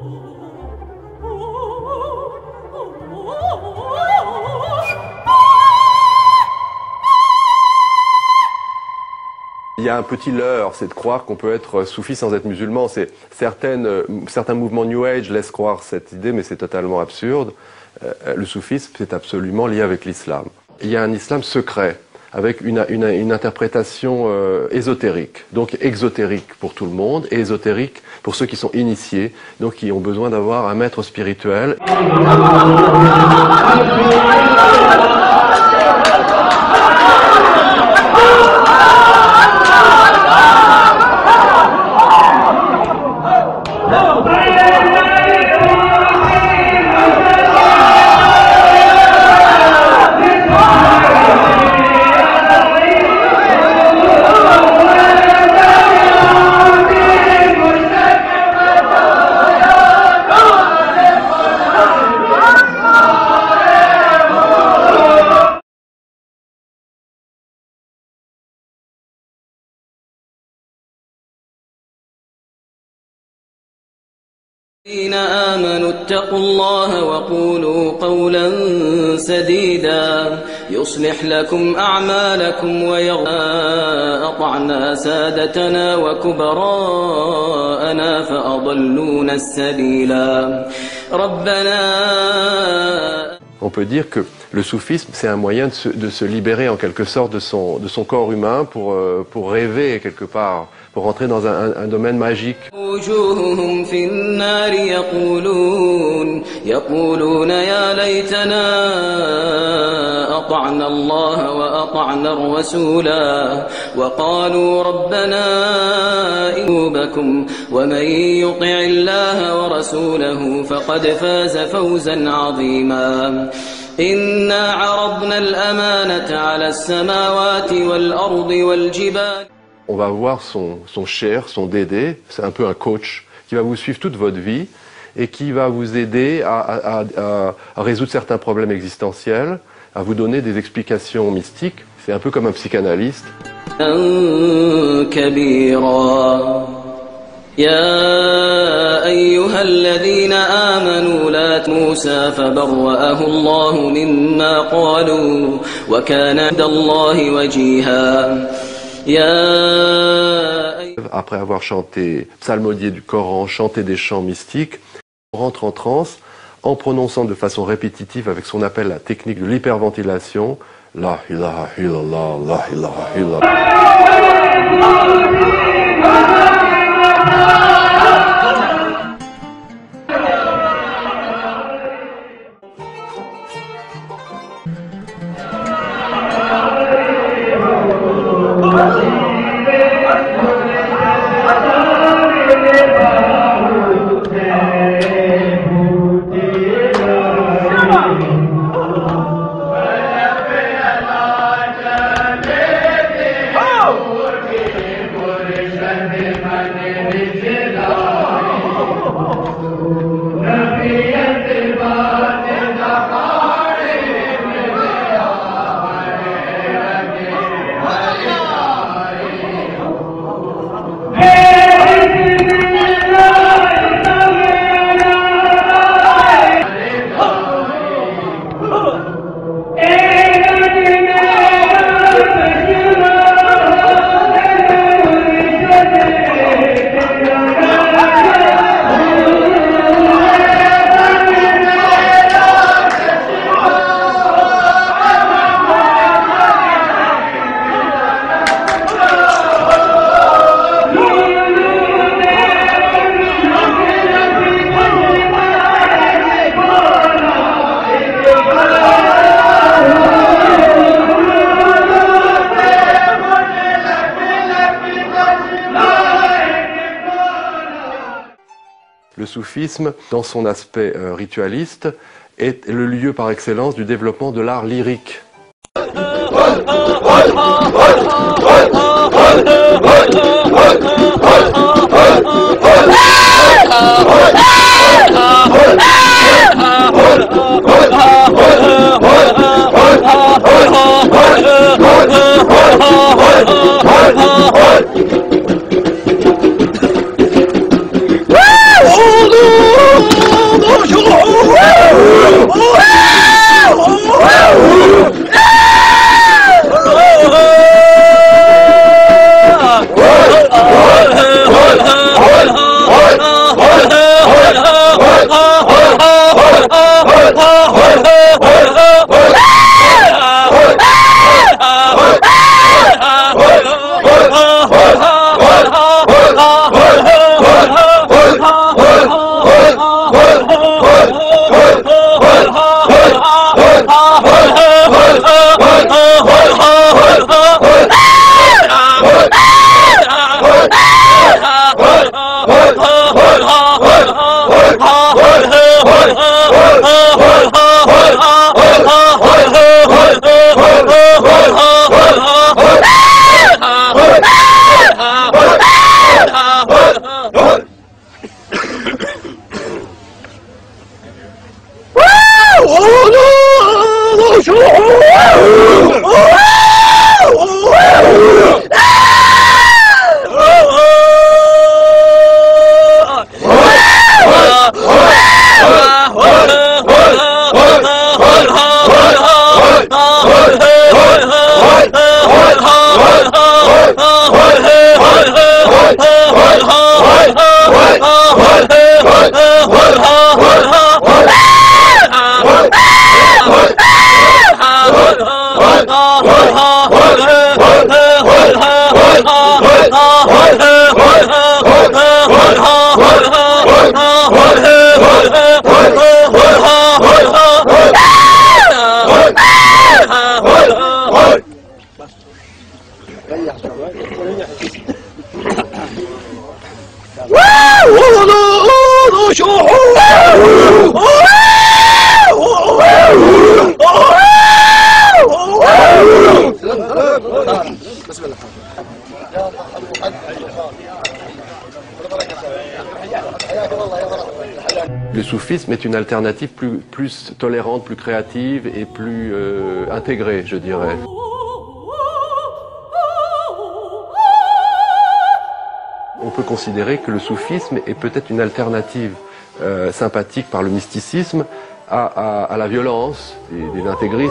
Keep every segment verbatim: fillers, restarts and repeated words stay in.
Il y a un petit leurre, c'est de croire qu'on peut être soufi sans être musulman. C'est certaines, certains mouvements New Age laissent croire cette idée, mais c'est totalement absurde. Euh, le soufisme, c'est absolument lié avec l'islam. Il y a un islam secret, avec une, une, une interprétation euh, ésotérique, donc exotérique pour tout le monde, et ésotérique pour ceux qui sont initiés, donc qui ont besoin d'avoir un maître spirituel. الذين آمنوا اتقوا الله وقولوا قولا سديدا يصلح لكم أعمالكم ويغفر أطعنا سادتنا وكبراءنا فأضلونا السبيلا ربنا. On peut dire que le soufisme, c'est un moyen de se, de se libérer en quelque sorte de son, de son corps humain pour, euh, pour rêver quelque part, pour rentrer dans un, un, un domaine magique. وجوههم في النار يقولون يقولون يا ليتنا أطعنا الله وأطعنا الرسولا وقالوا ربنا إنوبكم ومن يطع الله ورسوله فقد فاز فوزا عظيما إنا عرضنا الأمانة على السماوات والأرض والجبال. On va voir son, son cher, son dédé, c'est un peu un coach, qui va vous suivre toute votre vie et qui va vous aider à, à, à, à résoudre certains problèmes existentiels, à vous donner des explications mystiques. C'est un peu comme un psychanalyste. يا أيها الذين آمنوا لا موسى فبرأه الله مما قالوا وكان عند الله وجيها. Après avoir chanté psalmodié du Coran, chanté des chants mystiques, on rentre en transe en prononçant de façon répétitive avec ce qu'on appelle la technique de l'hyperventilation. La ilaha illallah, la ilaha illallah. Le soufisme, dans son aspect euh, ritualiste, est le lieu par excellence du développement de l'art lyrique. Le soufisme est une alternative plus, plus tolérante, plus créative et plus euh, intégrée, je dirais. On peut considérer que le soufisme est peut-être une alternative euh, sympathique par le mysticisme à, à, à la violence des, des intégristes.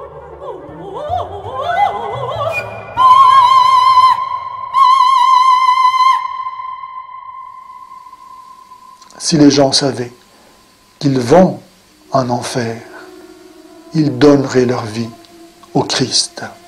Si les gens savaient qu'ils vont en enfer, ils donneraient leur vie au Christ.